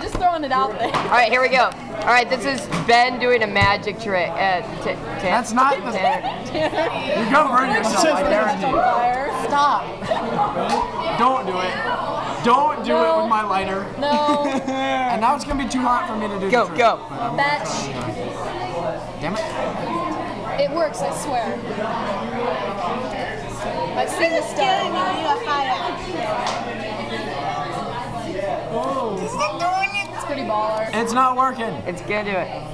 just throwing it out there. All right, here we go. All right, this is Ben doing a magic trick. That's not the... You're gonna burn yourself, I guarantee you. Stop. Don't do it. Don't do it with my lighter. No. And now it's gonna be too hot for me to do Go, the trick. go. Batch. Damn it. It works, I swear. I've seen this stuff. Oh. It's pretty baller. It's not working. It's gonna do it.